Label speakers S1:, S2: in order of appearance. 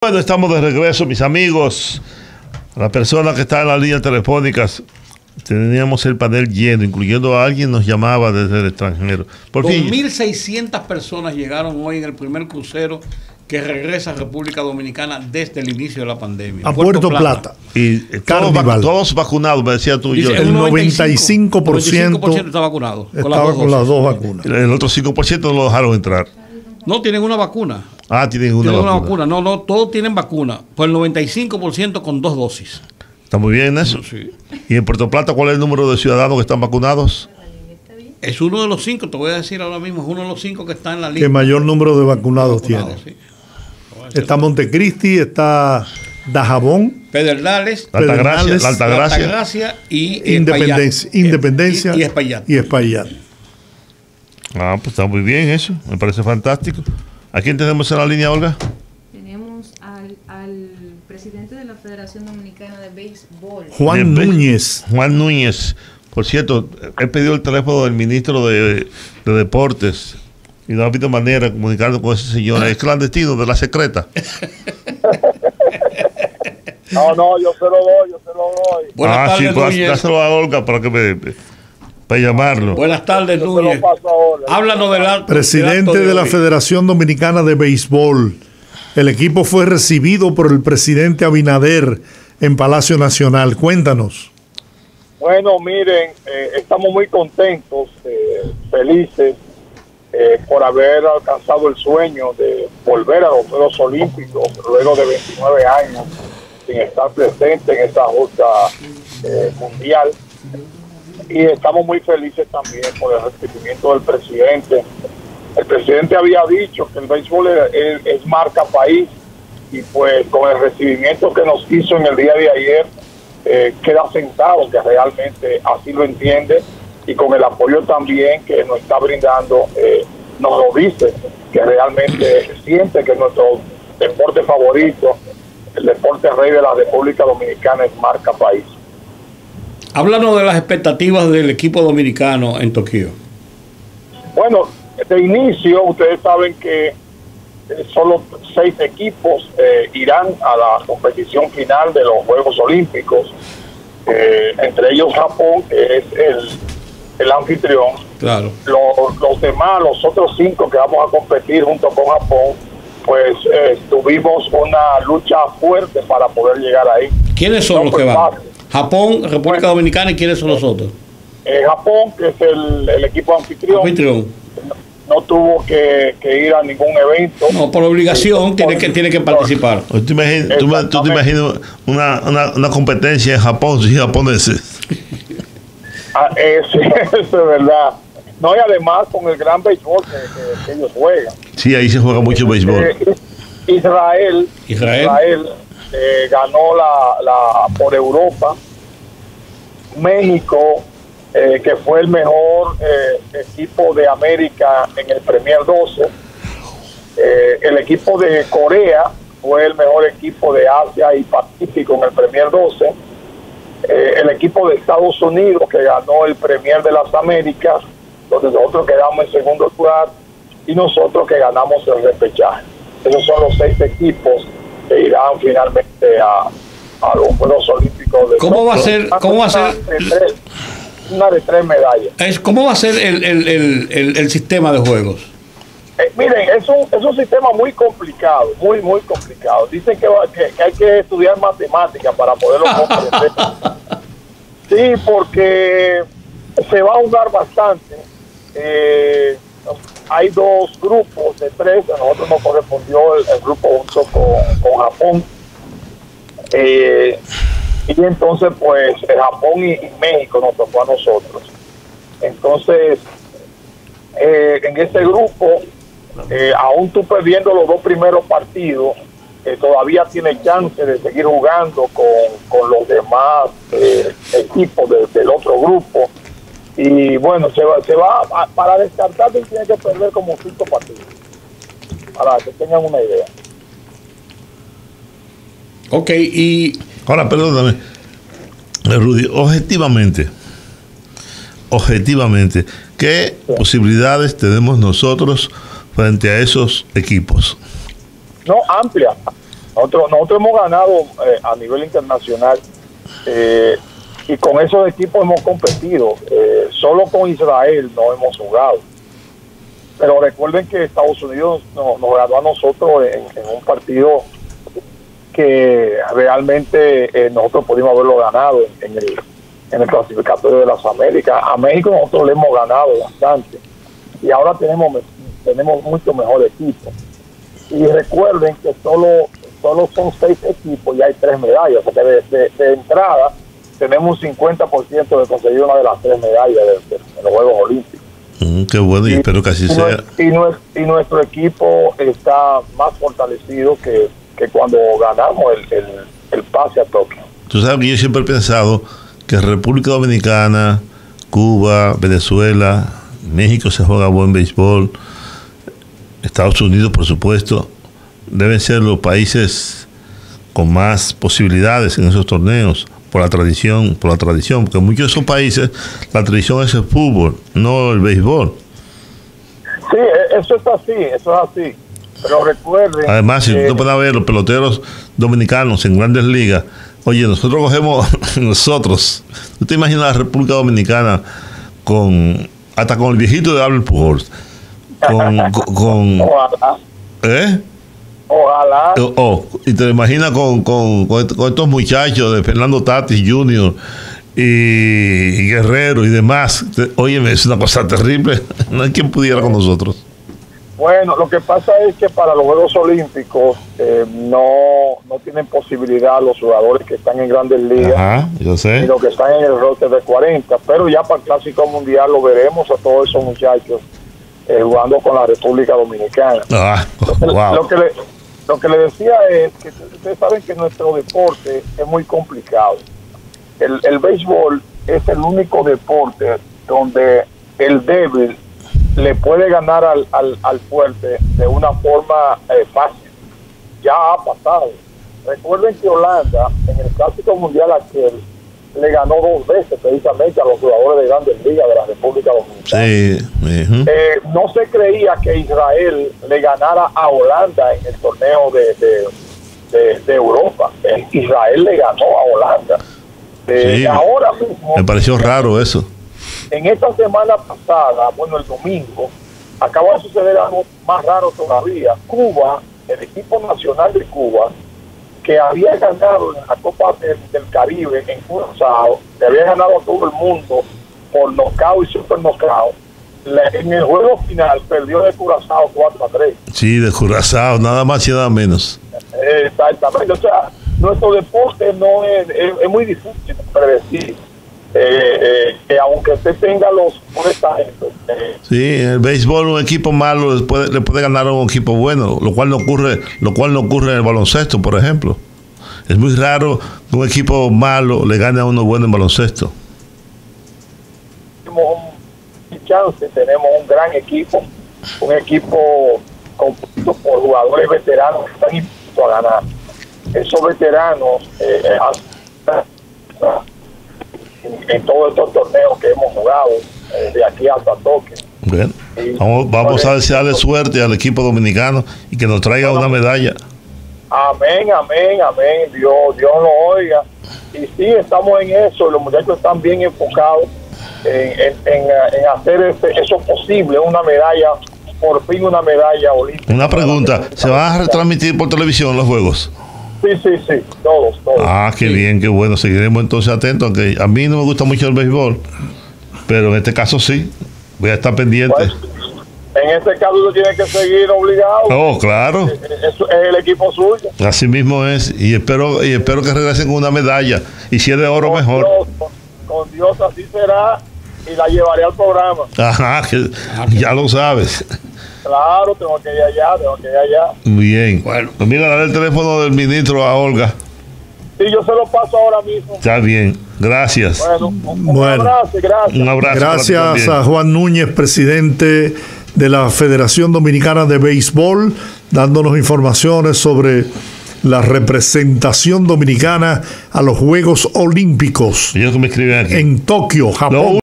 S1: Bueno, estamos de regreso, mis amigos. Las personas que están en las líneas telefónicas, teníamos el panel lleno, incluyendo a alguien nos llamaba desde el extranjero. Por fin,
S2: 2.600 personas llegaron hoy en el primer crucero que regresa a República Dominicana desde el inicio de la pandemia.
S3: A Puerto Plata.
S1: Y todos vacunados, me decía tú.
S2: Dice,
S3: El 95%
S2: está vacunado.
S3: Estaba con las dos vacunas.
S1: El otro 5% no lo dejaron entrar.
S2: No, tienen una vacuna.
S1: Ah, tienen una vacuna.
S2: No, todos tienen vacuna. Pues el 95% con 2 dosis.
S1: Está muy bien eso.
S2: Sí.
S1: ¿Y en Puerto Plata cuál es el número de ciudadanos que están vacunados?
S2: Es uno de los 5, te voy a decir ahora mismo, es uno de los 5 que está en la lista.
S3: Que mayor número de vacunados tiene.
S2: Sí.
S3: Está Montecristi, está Dajabón,
S2: Pedernales,
S1: La
S2: Altagracia y
S3: Independencia
S2: y Espaillat.
S3: y Espaillat.
S1: Ah, pues está muy bien eso. Me parece fantástico. ¿A quién tenemos en la línea, Olga?
S4: Tenemos al presidente de la Federación Dominicana de Béisbol.
S3: Juan Núñez.
S1: Juan Núñez. Por cierto, he pedido el teléfono del ministro de Deportes y no ha habido manera de comunicarnos con ese señor. Es clandestino, de la secreta.
S5: No, yo se lo doy.
S2: Buenas tardes,
S1: sí, pues
S2: Núñez.
S1: dáselo a Olga para llamarlo.
S2: Buenas tardes,
S5: Yo se
S2: Núñez.
S5: lo paso ahora.
S2: Háblanos del acto.
S3: Presidente de la
S2: hoy.
S3: Federación Dominicana de Béisbol. El equipo fue recibido por el presidente Abinader en Palacio Nacional. Cuéntanos.
S5: Bueno, miren, estamos muy contentos, felices por haber alcanzado el sueño de volver a los Juegos Olímpicos luego de 29 años sin estar presente en esta justa mundial. Y estamos muy felices también por el recibimiento del presidente. El presidente había dicho que el béisbol es marca país y pues con el recibimiento que nos hizo en el día de ayer, queda sentado que realmente así lo entiende y con el apoyo también que nos está brindando, nos lo dice, que realmente siente que nuestro deporte favorito, el deporte rey de la República Dominicana, es marca país.
S2: Háblanos de las expectativas del equipo dominicano en Tokio.
S5: Bueno, de inicio ustedes saben que solo 6 equipos irán a la competición final de los Juegos Olímpicos, entre ellos Japón, que es el anfitrión.
S2: Claro.
S5: Los demás, los otros 5 que vamos a competir junto con Japón, pues tuvimos una lucha fuerte para poder llegar ahí.
S2: ¿Quiénes son los que van? Japón, República Dominicana, ¿y quiénes son los otros?
S5: Japón, que es el equipo anfitrión. No tuvo que ir a ningún evento.
S2: No, por obligación tiene que participar.
S1: ¿Tú te imaginas una competencia en Japón sin japoneses?
S5: Sí, eso es verdad. No, y además con el gran béisbol que ellos juegan.
S1: Sí, ahí se juega mucho béisbol.
S5: Israel ganó la por Europa. México, que fue el mejor equipo de América en el Premier 12. El equipo de Corea fue el mejor equipo de Asia y Pacífico en el Premier 12. El equipo de Estados Unidos, que ganó el Premier de las Américas, donde nosotros quedamos en segundo lugar, y nosotros que ganamos el repechaje. Esos son los 6 equipos que irán finalmente a los Juegos Olímpicos de
S2: ¿Cómo va a ser?
S5: Una de 3 medallas.
S2: ¿Cómo va a ser el sistema de juegos?
S5: Miren, es un sistema muy complicado, muy complicado. Dicen que hay que estudiar matemáticas para poderlo comprender. Sí, porque se va a jugar bastante. Hay 2 grupos de 3. A nosotros nos correspondió el grupo junto con Japón. Y entonces pues Japón y México nos tocó a nosotros. Entonces en ese grupo, aún tú perdiendo los 2 primeros partidos, todavía tiene chance de seguir jugando con los demás equipos del otro grupo. Y bueno, se va para descartar, tiene que perder como 5 partidos, para que tengan una idea.
S2: Ok, y
S1: ahora perdóname, Rudy, objetivamente, ¿qué posibilidades tenemos nosotros frente a esos equipos?
S5: No, amplia. Nosotros hemos ganado a nivel internacional y con esos equipos hemos competido. Solo con Israel no hemos jugado. Pero recuerden que Estados Unidos nos ganó a nosotros en un partido que realmente nosotros pudimos haberlo ganado en el clasificatorio de las Américas. A México nosotros le hemos ganado bastante y ahora tenemos mucho mejor equipo. Y recuerden que solo son 6 equipos y hay 3 medallas. O sea que de entrada tenemos un 50% de conseguir una de las 3 medallas de los Juegos Olímpicos.
S1: Qué bueno, y espero que así sea.
S5: Y nuestro equipo está más fortalecido que cuando ganamos el pase a Tokio.
S1: Tú sabes que yo siempre he pensado que República Dominicana, Cuba, Venezuela, México se juega buen béisbol, Estados Unidos, por supuesto, deben ser los países con más posibilidades en esos torneos por la tradición, porque en muchos de esos países la tradición es el fútbol, no el béisbol.
S5: Sí, eso es así. Pero recuerden...
S1: Además, si tú puedes ver los peloteros dominicanos en grandes ligas, oye, nosotros cogemos, ¿tú te imaginas la República Dominicana hasta con el viejito de Albert Pujols?
S5: Ojalá. Ojalá.
S1: Y te lo imaginas con estos muchachos de Fernando Tatis Jr. y Guerrero y demás. Óyeme, es una cosa terrible. No hay quien pudiera con nosotros.
S5: Bueno, lo que pasa es que para los Juegos Olímpicos no tienen posibilidad los jugadores que están en Grandes Ligas.
S1: Ajá, yo sé.
S5: Y los que están en el roster de 40. Pero ya para el Clásico Mundial lo veremos a todos esos muchachos jugando con la República Dominicana.
S1: Wow.
S5: Lo que le decía es que ustedes saben que nuestro deporte es muy complicado. El béisbol es el único deporte donde el débil le puede ganar al fuerte de una forma fácil. Ya ha pasado. Recuerden que Holanda, en el Clásico Mundial aquel, le ganó 2 veces precisamente a los jugadores de Grandes Ligas de la República Dominicana.
S1: Sí.
S5: No se creía que Israel le ganara a Holanda en el torneo de Europa. Israel le ganó a Holanda.
S1: Sí.
S5: Ahora mismo...
S1: Me pareció raro eso.
S5: En esta semana pasada, el domingo, acaba de suceder algo más raro todavía. Cuba, el equipo nacional de Cuba, que había ganado en la Copa del Caribe en Curazao, que había ganado a todo el mundo por nocaut y super nocaut, en el juego final perdió de Curazao 4-3.
S1: Sí, de Curazao, nada más y nada menos.
S5: Exactamente. O sea, nuestro deporte no es muy difícil de predecir. Que aunque usted tenga los buenos talentos.
S1: Sí, el béisbol, un equipo malo le puede ganar a un equipo bueno, lo cual no ocurre en el baloncesto, por ejemplo. Es muy raro que un equipo malo le gane a uno bueno en baloncesto.
S5: Tenemos un chance, tenemos un gran equipo, un equipo compuesto por jugadores veteranos que están impuestos a ganar. Esos veteranos en todos estos torneos que hemos jugado de aquí hasta Tokio.
S1: Bien. Vamos a desearle suerte al equipo dominicano y que nos traiga una medalla.
S5: Amén. Dios lo oiga. Y sí, estamos en eso. Los muchachos están bien enfocados en hacer eso posible, una medalla, por fin una medalla olímpica.
S1: Una pregunta, ¿se van a retransmitir por televisión los juegos?
S5: Sí, todos.
S1: Qué bien, qué bueno. Seguiremos entonces atentos, aunque a mí no me gusta mucho el béisbol, pero en este caso sí, voy a estar pendiente.
S5: Pues, en este caso usted tiene que seguir obligado.
S1: Claro.
S5: Es el equipo suyo.
S1: Así mismo es, y espero que regresen con una medalla, y si es de oro mejor.
S5: Con Dios así será, y la llevaré al programa.
S1: Ya lo sabes.
S5: Claro, tengo que ir allá.
S1: Bien. Bueno, pues mira, dale el teléfono del ministro a Olga.
S5: Sí, yo se lo paso ahora mismo.
S1: Está bien, gracias.
S5: Un abrazo, gracias.
S1: Un abrazo.
S3: Gracias a Juan Núñez, presidente de la Federación Dominicana de Béisbol, dándonos informaciones sobre la representación dominicana a los Juegos Olímpicos
S1: Ellos que me escriben aquí
S3: en Tokio, Japón.